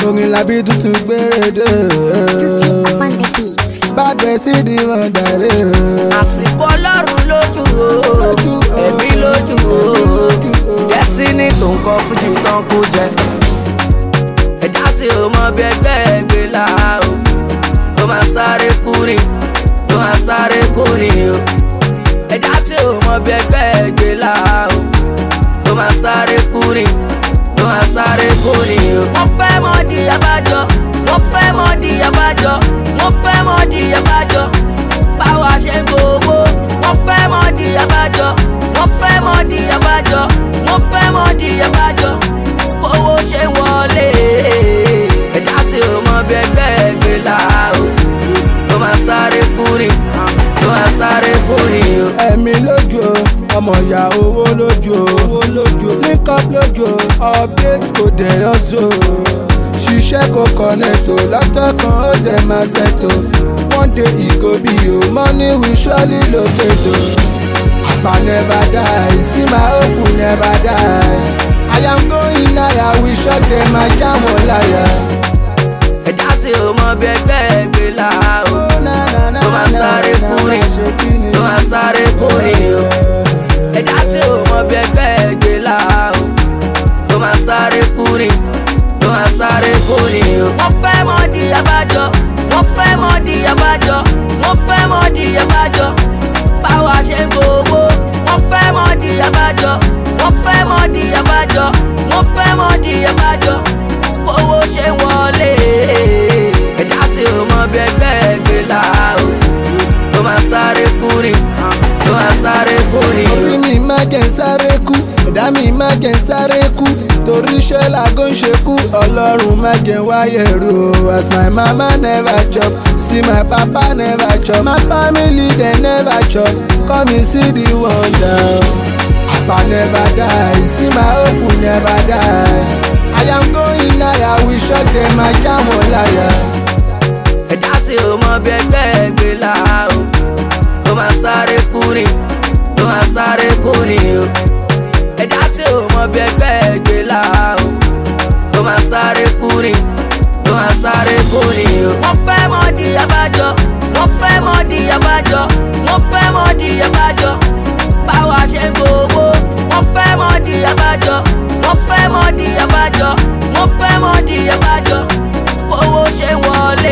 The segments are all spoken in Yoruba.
orin labi tuntun gbèrèdè. Bad boy sí di wọn dàrí. Àsìkò Ọlọ́run lójú o, ẹ̀mí lójú o, Destiny tó ń kọ fújì tán kó jẹ. Ẹ̀dá tí o mọ bí ẹgbẹ́ ẹgbẹ́ là o, ó máa sáré kúrin, ó máa sáré kúrin o. Ẹ̀dá tí o mọ bí ẹgbẹ́ ẹgbẹ́ là o, ó máa sáré kúrin, ó máa sáré kúrin o. Wọ́n fẹ́ mọ̀ di abájọ, wọ́n fẹ́ mọ̀ di abájọ, wọ́n fẹ́ mọ̀ di abájọ. Báwa ṣe ń gbowó, wọ́n fẹ́ mọ̀ di abájọ, wọ́n fẹ́ mọ̀ di abájọ, wọ́n fẹ́ mọ̀ di abájọ. Owó ṣe ń wọlé, ẹ̀dá tí o mọ bí ẹgbẹ́ ẹgbẹ́ là o, ó máa sáré kúrin, ó máa sáré kúrin o. Ẹ̀mí lójú o, ọmọ ìyá owó lójú o, link up lójú o, update kò dẹ̀ ọ̀ṣọ́. Ṣiṣẹ́ kò connect o, lọ́tọ̀ kan ó dẹ̀ máa ṣètò. One day e go be o, money will surely locate o. As I never die, see my hope never die. I am going higher, we shut them, I jam on liar. Ẹ̀dá tí o mọ bí ẹgbẹ́ ẹgbẹ́ là o, ó máa sáré kúrin, ó máa sáré kúrin o. Ẹ̀dá tí o mọ bí ẹgbẹ́ ẹgbẹ́ là o, ó máa sáré kúrin, ó máa sáré kúrin o. Wọ́n fẹ́ mọ̀ di abájọ, wọ́n fẹ́ mọ̀ di abájọ, wọ́n fẹ́ mọ̀ di abájọ. Báwa ṣe ń gbowó, wọ́n fẹ́ mọ̀ di abájọ, wọ́n fẹ́ mọ̀ di abájọ, wọ́n fẹ́ mọ̀ di abájọ. Owó ṣe ń wọlé, ẹ̀dá tí o mọ bí ẹgbẹ́ ẹgbẹ́ là o, ó máa sáré kúrin, ó máa sáré kúrin o. Orí mi má jẹ́ ń sáré kú, ẹ̀dá mi má jẹ́ ń sáré kú, torí iṣẹ́ làgó ń ṣe kú, Ọlọ́run má jẹ́ wáyé rú o. As my mama never chop, see my papa never chop, my family they never chop, come and see the wonder. As I never die, see my hope never die. I am going higher, we shut them, I jam on liar. Ẹ̀dá tí o mọ bí ẹgbẹ́ ẹgbẹ́ là o, ó máa sáré kúrin, ó máa sáré kúrin o. Ẹ̀dá tí o mọ bí ẹgbẹ́ ẹgbẹ́ là o, ó máa sáré kúrin, ó máa sáré kúrin o. Wọ́n fẹ́ mọ̀ di abájọ, wọ́n fẹ́ mọ̀ di abájọ, wọ́n fẹ́ mọ̀ di abájọ. Báwa ṣe ń gbowó, wọ́n fẹ́ mọ̀ di abájọ, wọ́n fẹ́ mọ̀ di abájọ, wọ́n fẹ́ mọ̀ di abájọ. Owó ṣe ń wọlé,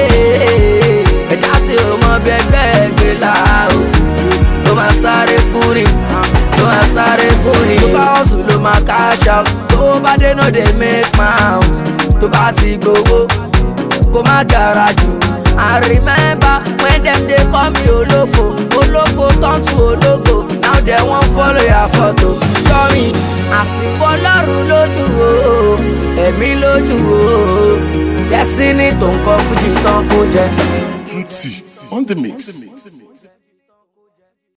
ẹ̀dá tí o mọ bí ẹgbẹ́ ẹgbẹ́ là o, ó máa sáré kúrin, ó máa sáré kúrin. Tó bá hustle ló máa cash out, tó bá dé no dey make mouth. Tó bá ti gbowó, kó má gara jù. I remember when them dey call me olófò, olófò turn to ológo, now they wan follow your photo. Yọrin, àsìkò Ọlọ́run lójú o, ẹ̀mí lójú o, Destiny tó ń kọ fújì tán kó jẹ. Tutti on the mix.